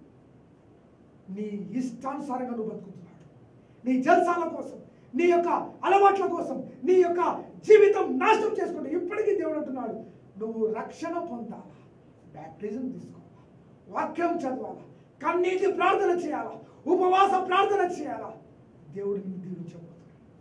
నీ ఇష్టానుసారంగా నువ్వు బతుకుతున్నాడు. నీ జల్సాల కోసం, నీ యొక్క అలవాట్ల కోసం నీ యొక్క జీవితం నాశనం చేసుకుంటూ ఇప్పటికీ దేవుడు అంటున్నాడు, నువ్వు రక్షణ పొందాలా, బ్యాప్టిజం తీసుకోవాలా, వాక్యం చదవాలా, కన్నీటి ప్రార్థన చేయాలా, ఉపవాస ప్రార్థన చేయాలా. దేవుడు నిన్ను దీవించబోతున్నాడు.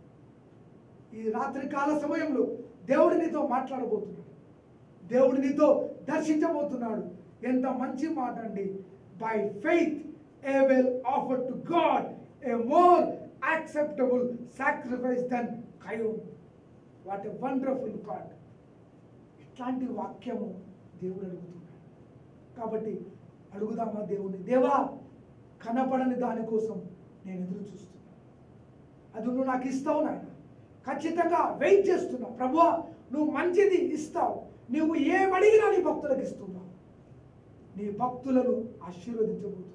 ఈ రాత్రి కాల సమయంలో దేవుడు నీతో మాట్లాడబోతున్నాడు. దేవుడు నీతో దర్శించబోతున్నాడు. ఎంత మంచి మాట అండి. By faith Abel offered to God a more acceptable sacrifice than Cain. What a wonderful God. ఇట్లాంటి వాక్యము దేవుడు అడుగుతున్నాడు. కాబట్టి అడుగుదామా దేవుని, దేవా కనపడని దానికోసం నేను ఎదురు చూస్తున్నా, అది నువ్వు నాకు ఇస్తావు నాయన, ఖచ్చితంగా వెయిట్ చేస్తున్నా. ప్రభువా నువ్వు మంచిది ఇస్తావు, నువ్వు ఏమడిగినా నీ భక్తులకు ఇస్తున్నావు. నీ భక్తులను ఆశీర్వదించబోతున్నావు.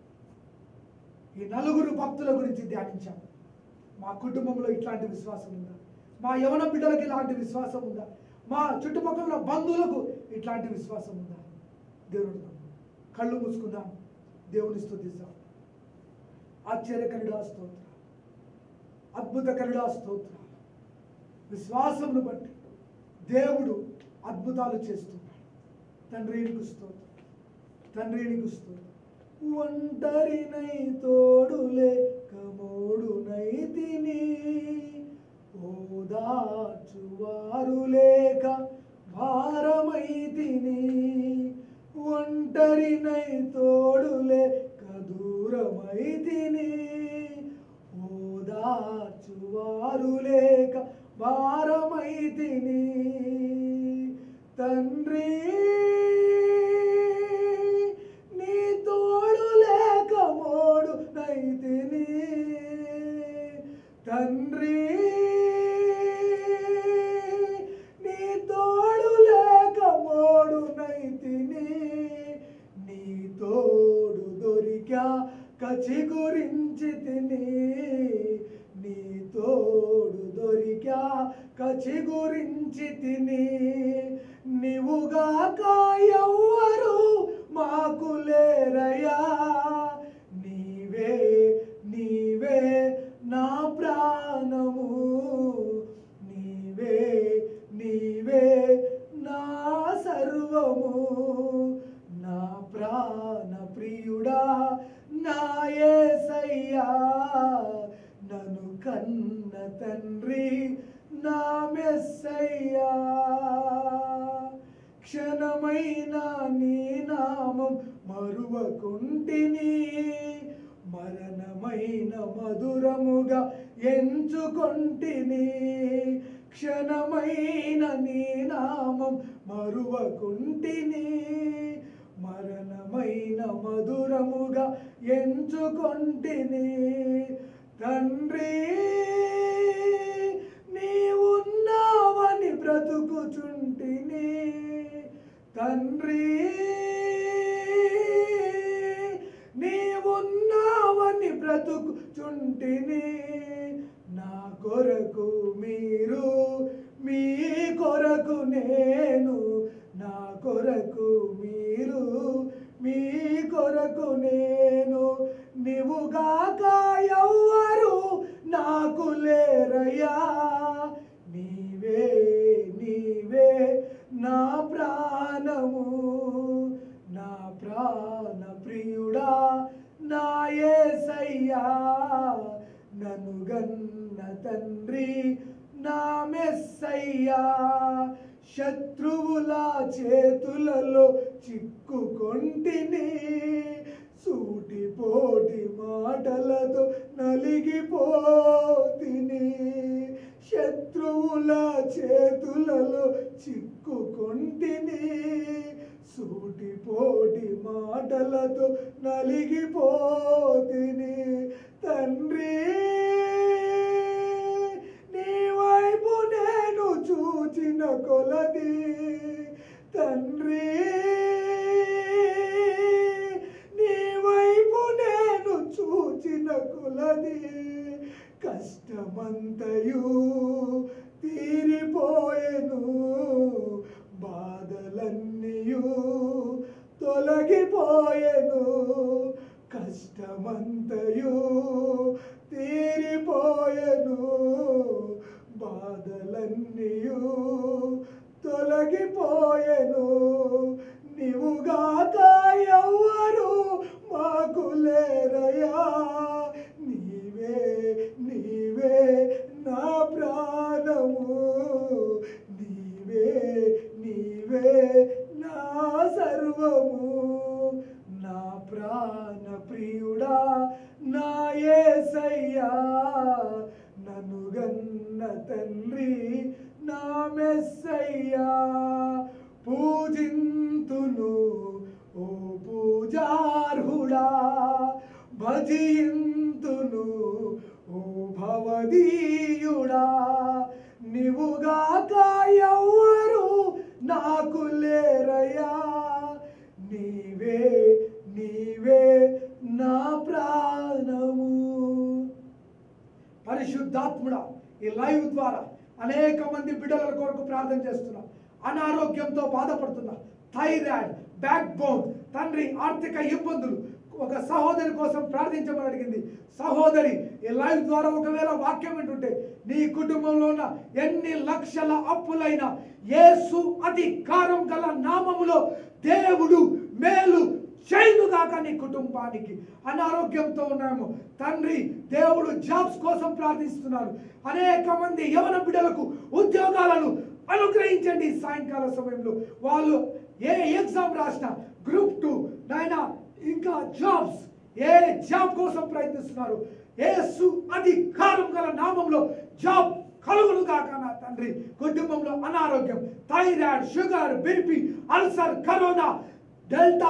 ఈ నలుగురు భక్తుల గురించి ధ్యానించాము. మా కుటుంబంలో ఇట్లాంటి విశ్వాసం ఉందా? మా యవన బిడ్డలకు ఇలాంటి విశ్వాసం ఉందా? మా చుట్టుపక్కల బంధువులకు ఇట్లాంటి విశ్వాసం ఉందా? దేవుడు కళ్ళు మూసుకుందాం, దేవుని స్తుతిద్దాం. ఆశ్చర్యకరుడా స్తోత్ర, అద్భుతకరుడా స్తోత్ర. విశ్వాసమును బట్టి దేవుడు అద్భుతాలు చేస్తున్నాడు. తండ్రి నీకు స్తోత్రం, తండ్రి నీకు స్తోత్రం. ఒంటరినై తోడు లేక మోడునై తిని, ఓదార్చువారు లేక భారమై తిని. ఒంటరినై తోడు లేక దూరమై తిని, ఓదార్చువారు లేక భారమై తిని. తండ్రి నీ తోడు లేక మోడునై తిని. తండ్రి నీ తోడు లేక మోడునై తిని. నీ తోడు దొరికా కచి గురించి తిని. నీ తోడు దొరికా కచి గురించి తిని. నీవుగాక ఎవ్వరు మాకు లేరయ్యా. నీవే నీవే నా ప్రాణము, నీవే నీవే నా సర్వము. నా ప్రాణ ప్రియుడా నా యేసయ్యా, నన్ను కన్న తండ్రి నా మెస్సయ్యా. క్షణమైన నీ నామం మరువకుంటిని, మరణమైన మధురముగా ఎంచుకొంటిని. క్షణమైన నీ నామం మరువకుంటిని, మరణమైన మధురముగా ఎంచుకొంటిని. తండ్రి నీవున్నావని బ్రతుకుచుంటిని. తండ్రి నీవున్నావని బ్రతుకుచుంటిని. నా కొరకు మీరు, మీ కొరకు నేను. నా కొరకు మీరు, మీ కొరకు నేను. నీవుగాక ఎవ్వరు నాకు లేరయ్యా. నీవే నీవే నా ప్రాణము, నా ప్రాణ ప్రియుడా నా యేసయ్యా. నన్ను గన్న తండ్రి నా మెస్సయ్యా. శత్రువుల చేతులలో చిక్కుకొంటిని, సూటిపోటి మాటలతో నలిగిపోతిని. శత్రువుల చేతులలో చిక్కుకొంటిని, సూటిపోటి మాటలతో నలిగిపోతిని తండ్రి, నీ వైపు నేను చూచిన కొలది తండ్రి, నీ వైపు నేను చూచిన కొలది కష్టమంతయు తీరిపోయెను, బాధలన్నీయు తొలగిపోయెను, కష్టమంతయు తీరిపోయెను, బాధలన్నీయు తొలగిపోయెను. నీవుగాక ఎవ్వరు మాకు లేరయ్యా, నీవే నీవే నా ప్రాణము, నీవే నీవే నా సర్వము, నా ప్రాణ ప్రియుడా నా యేసయ్యా, నన్ను గన్న తండ్రి నా మెస్సయ్యా. పూజింతును ఓ పూజార్హుడా, భజింతును ఓ భవదీయుడా, నీవుగాక ఎవ్వరు నాకు లేరయ్యా, నీవే నీవే నా ప్రాణము. పరిశుద్ధాత్ముడా, ఈ లైవ్ ద్వారా అనేక మంది బిడ్డల కొరకు ప్రార్థన చేస్తున్నా. అనారోగ్యంతో బాధపడుతున్నా, థైరాయిడ్, బ్యాక్ బోన్, తండ్రి ఆర్థిక ఇబ్బందులు, ఒక సహోదరి కోసం ప్రార్థించమని అడిగింది. సహోదరి, ఈ లైవ్ ద్వారా ఒకవేళ వాక్యం వింటుంటే నీ కుటుంబంలో ఉన్న ఎన్ని లక్షల అప్పులైనా యేసు అధికారం గల నామములో దేవుడు మేలు చేయునుగాక నీ కుటుంబానికి. అనారోగ్యంతో ఉన్నాము తండ్రి, దేవుడు జాబ్స్ కోసం ప్రార్థిస్తున్నారు. అనేక మంది యవన బిడ్డలకు ఉద్యోగాలను అనుగ్రహించండి. సాయంకాల సమయంలో వాళ్ళు ఏ ఎగ్జామ్ రాసినా, గ్రూప్ టూ నైనా ఇంకా జాబ్స్, ఏ జాబ్ కోసం ప్రయత్నిస్తున్నారు, యేసు అధికారం గల నామంలో జాబ్ కలుగును గాక నా తండ్రి. కుటుంబంలో అనారోగ్యం, thyroid, sugar, BP, ulcer, corona, delta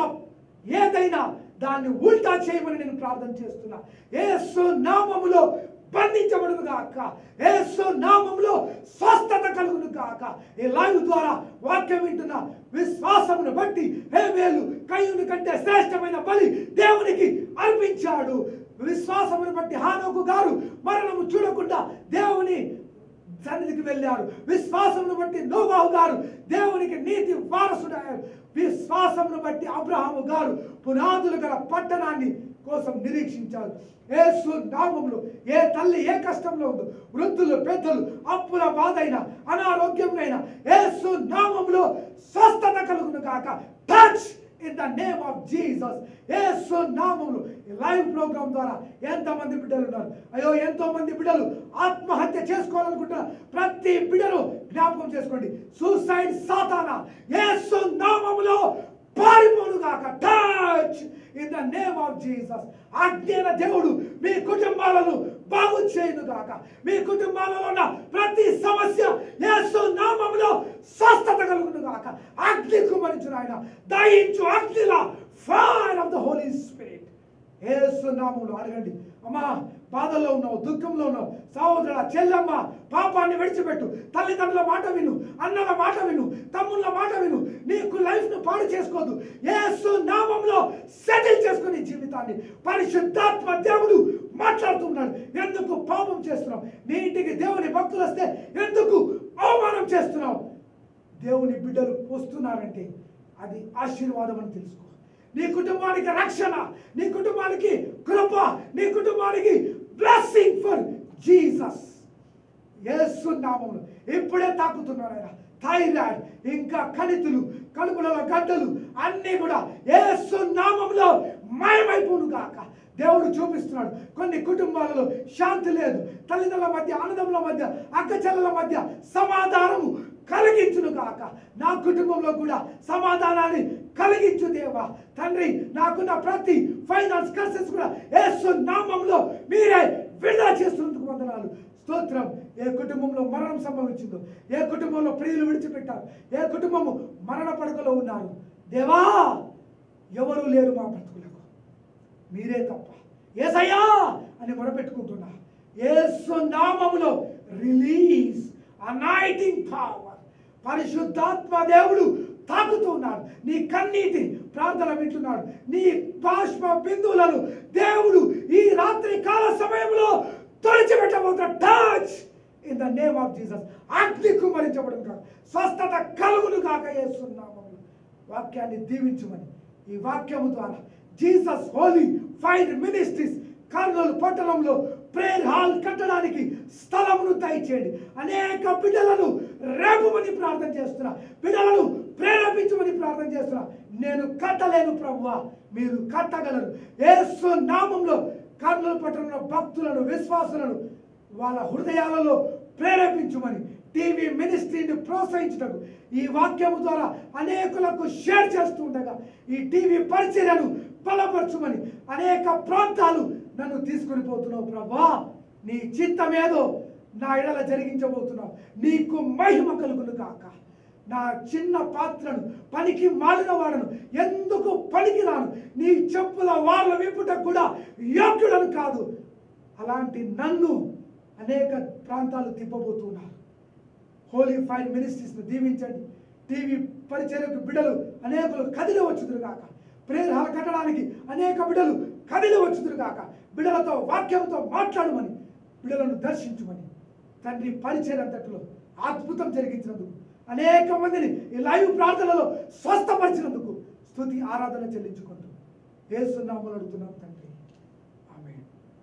ఏదైనా దాన్ని ఉల్టా చేయమని నేను ప్రార్థన చేస్తున్నా. యేసు నామములో బంధించబడును గాక, యేసు నామములో స్వస్థత కలుగును గాక. ఈ లైవ్ ద్వారా వాక్యం వింటున్న విశ్వాసమును బట్టి హేబేలు కయ్యూను కంటే శ్రేష్టమైన బలి దేవునికి అర్పించాడు. విశ్వాసమును బట్టి హానోకు గారు మరణము చూడకుండా దేవుని సన్నిధికి వెళ్ళారు. విశ్వాసమును బట్టి నోవాహు గారు దేవునికి నీతి వారసుడయ్యారు. విశ్వాసమును బట్టి అబ్రహాము గారు పునాదులు గల పట్టణాన్ని కోసం నిరీక్షించారు. యేసు నామములో ఏ తల్లి ఏ కష్టంలో ఉందో, వృద్ధులు, పెద్దలు, అప్పుల బాధ అయినా, అనారోగ్యంలో యేసు నామములో స్వస్థత కలుగును గాక. Touch in the name of Jesus. యేసు నామములో లైవ్ ప్రోగ్రామ్ ద్వారా ఎంతమంది బిడ్డలు ఉన్నారు. అయ్యో, ఎంతో మంది బిడ్డలు ఆత్మహత్య చేసుకోవాలనుకుంటున్నారు. ప్రతి బిడ్డను జ్ఞాపకం చేసుకోండి. సూసైడ్ సాతానా యేసు నామములో పారిపోను గాక. Touch in the name of Jesus. అజ్ఞాన దేవుడు మీ కుటుంబాలను బాగు చేయను గాక. మీ కుటుంబాలలో ఉన్న ప్రతి సమస్య యేసు నామములో స్వస్థత కలుగును గాక. అగ్ని కుమరించును ఆయన, దయించు అగ్నిలా, fire of the holy spirit. Yesu నామములో అడగండి. అమ్మా, బాధల్లో ఉన్నావు, దుఃఖంలో ఉన్నావు, సహోదరుడ, చెల్లెమ్మ, పాపాన్ని విడిచిపెట్టు. తల్లిదండ్రుల మాట విను, అన్నల మాట విను, తమ్ముళ్ళ మాట విను. నీకు లైఫ్ ను పాడు చేసుకోవద్దు. యేసు నామంలో సెటిల్ చేసుకుని జీవితాన్ని. పరిశుద్ధాత్మ దేవుడు మాట్లాడుతున్నాడు. ఎందుకు పాపం చేస్తున్నావు? నీ ఇంటికి దేవుని భక్తులు వస్తే ఎందుకు అవమానం చేస్తున్నావు? దేవుని బిడ్డలు వస్తున్నారంటే అది ఆశీర్వాదం అని తెలుసుకో. నీ కుటుంబానికి రక్షణ, నీ కుటుంబానికి కృప, నీ కుటుంబానికి బ్లెస్సింగ్ ఫర్ జీసస్. యేసు నామములో ఇప్పుడే తాకుతున్నాడు ఆయన. థైరాయిడ్, ఇంకా కణితులు, కడుపులలో గడ్డలు అన్నీ కూడా యేసు నామములో మాయమైపోను గాక. దేవుడు చూపిస్తున్నాడు. కొన్ని కుటుంబాలలో శాంతి లేదు. తల్లిదండ్రుల మధ్య, అన్నదమ్ముల మధ్య, అక్క చెల్లెల మధ్య సమాధానము కలిగించును గాక. నా కుటుంబంలో కూడా సమాధానాన్ని కలిగించు దేవా. తండ్రి, నాకున్న ప్రతి ఫైనాన్స్ కర్సెస్ కూడా యేసు నామములో మీరే విడుదల చేస్తున్నందుకు వందనాలు, స్తోత్రం. ఏ కుటుంబంలో మరణం సంభవించిందో, ఏ కుటుంబంలో ప్రియులు విడిచిపెట్టారు, ఏ కుటుంబము మరణ పడకలో ఉన్నారు, దేవా ఎవరు లేరు మా బ్రతుకులకు, మీరే తప్ప. యేసయ్యా అని మొరపెట్టుకుంటున్నా. యేసు నామములో రిలీజ్ అనాయింటింగ్ పవర్. పరిశుద్ధాత్మ దేవుడు తాకుతున్నాడు. నీ కన్నీటి ప్రార్థన వింటున్నాడు. నీ బాష్ప బిందువులను దేవుడు ఈ రాత్రి కాల సమయంలో తొలచిపెట్టబోతున్నాడు. Touch in the name of Jesus. అగ్ని కుమరించబడును కాక, స్వస్థత కలుగును కాక యేసునామములో. వాక్యాన్ని దీవించుమని ఈ వాక్యము ద్వారా Jesus holy fire ministries Kurnool పట్టణంలో ప్రేయర్ హాల్ కట్టడానికి స్థలమును దయచేయండి. అనేక బిడ్డలను రేపుమని ప్రార్థన చేస్తున్నా, బిడ్డలను ప్రేరేపించమని ప్రార్థన చేస్తున్నా. నేను కట్టలేను ప్రభువా, మీరు కట్టగలరు. యేసు నామంలో కర్నూలు పట్టణంలో భక్తులను, విశ్వాసులను వాళ్ళ హృదయాలలో ప్రేరేపించమని, టీవీ మినిస్ట్రీని ప్రోత్సహించటకు ఈ వాక్యము ద్వారా అనేకులకు షేర్ చేస్తూ ఉండగా ఈ టీవీ పరిచర్యను బలపరచుమని అనేక ప్రాంతాలు నన్ను తీసుకొని పోతున్నావు ప్రభా. నీ చిత్తమేదో నా ఎడల జరిగించబోతున్నావు. నీకు మహిమ కలుగును కాక. నా చిన్న పాత్రను, పనికి మాలిన వాడను, ఎందుకు పనికిరాను, నీ చెప్పుల వాళ్ళ విప్పుటకు కూడా యోగ్యుడను కాదు. అలాంటి నన్ను అనేక ప్రాంతాలు తిప్పబోతున్నారు. హోలీ ఫైర్ మినిస్ట్రీస్ను దీవించండి. టీవీ పరిచర్యకు బిడ్డలు అనేకులు కదిలి వచ్చుదురు కాక. ప్రేయర్ హాల్ కట్టడానికి అనేక బిడ్డలు కదిలి వచ్చుదురు కాక. బిడ్డలతో వాక్యంతో మాట్లాడమని, బిడ్డలను దర్శించమని తండ్రి పరిచర్య అంతటిలో అద్భుతం జరిగించినందుకు, అనేక మందిని ఈ లైవ్ ప్రార్థనలో స్వస్థపరిచినందుకు స్తుతి ఆరాధన చెల్లించుకుంటూ యేసు నామములో అడుగుతున్నాం తండ్రి, ఆమేన్.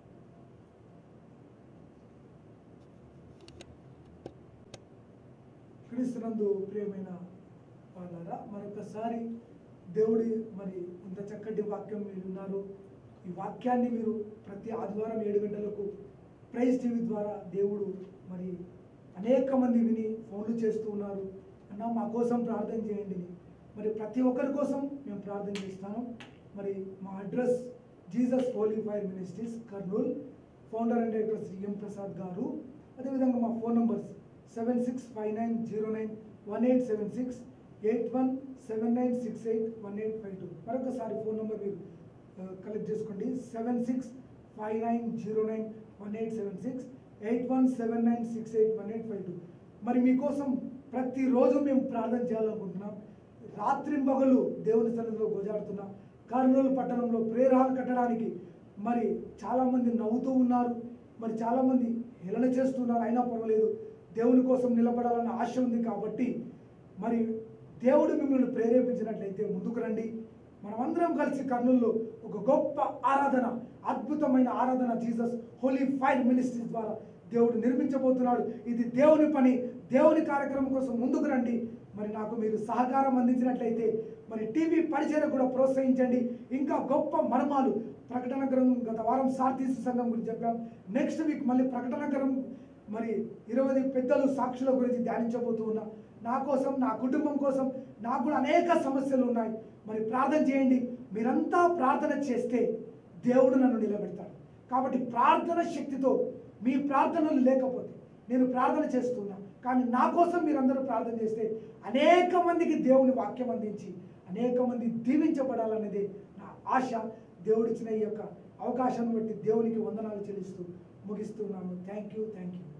క్రీస్తునందు ప్రియమైన వాళ్ళారా, మరొకసారి దేవుడి మరి ఇంత చక్కటి వాక్యం మీరు ఉన్నారు. ఈ వాక్యాన్ని మీరు ప్రతి ఆదివారం ఏడు గంటలకు ప్రైజ్ టీవీ ద్వారా దేవుడు మరి అనేక మంది విని ఫోన్లు చేస్తూ ఉన్నారు. అన్న మా కోసం ప్రార్థన చేయండి. మరి ప్రతి ఒక్కరి కోసం మేము ప్రార్థన చేస్తాను. మరి మా address Jesus holy fire ministries Kurnool, founder and director Shri M Prasad garu. అదేవిధంగా మా phone numbers seven six five nine zero nine one eight seven six eight one seven nine six eight one eight five two. మరొకసారి phone number మీరు collect చేసుకోండి. Seven six five nine zero nine one eight seven six eight one seven nine six eight one eight five two. మరి మీకోసం ప్రతిరోజు మేము ప్రార్థన చేయాలనుకుంటున్నాం. రాత్రి పగలు దేవుని సన్నిధిలో గోజాడుతున్నాం. కర్నూలు పట్టణంలో ప్రేయర్ హాల్ కట్టడానికి మరి చాలామంది నవ్వుతూ ఉన్నారు, మరి చాలామంది హేళన చేస్తున్నారు. అయినా పర్వాలేదు, దేవుని కోసం నిలబడాలన్న ఆశ ఉంది కాబట్టి మరి దేవుడు మిమ్మల్ని ప్రేరేపించినట్లయితే ముందుకు రండి. మనమందరం కలిసి కర్నూలులో ఒక గొప్ప ఆరాధన, అద్భుతమైన ఆరాధన జీసస్ హోలీ ఫైర్ మినిస్ట్రీస్ ద్వారా దేవుడు నిర్మించబోతున్నాడు. ఇది దేవుని పని, దేవుని కార్యక్రమం కోసం ముందుకు రండి. మరి నాకు మీరు సహకారం అందించినట్లయితే మరి టీవీ పరిచయం కూడా ప్రోత్సహించండి. ఇంకా గొప్ప మర్మాలు ప్రకటన గ్రంథం, గత వారం సార్తీసు సంఘం గురించి చెప్పాం. నెక్స్ట్ వీక్ మళ్ళీ ప్రకటన గ్రంథం మరి ఇరవై పెద్దలు సాక్షుల గురించి ధ్యానించబోతూ ఉన్నా. నా కోసం, నా కుటుంబం కోసం, నాకు కూడా అనేక సమస్యలు ఉన్నాయి. మరి ప్రార్థన చేయండి. మీరంతా ప్రార్థన చేస్తే దేవుడు నన్ను నిలబెడతాడు. కాబట్టి ప్రార్థన శక్తితో, మీ ప్రార్థనలు లేకపోతే నేను ప్రార్థన చేస్తున్నా, కానీ నా కోసం మీరందరూ ప్రార్థన చేస్తే అనేక మందికి దేవుని వాక్యం అందించి అనేక మంది దీవించబడాలనేది నా ఆశ. దేవుడిచ్చిన ఈ యొక్క అవకాశాన్ని బట్టి దేవునికి వందనాలు చెల్లిస్తూ ముగిస్తున్నాను. Thank you thank you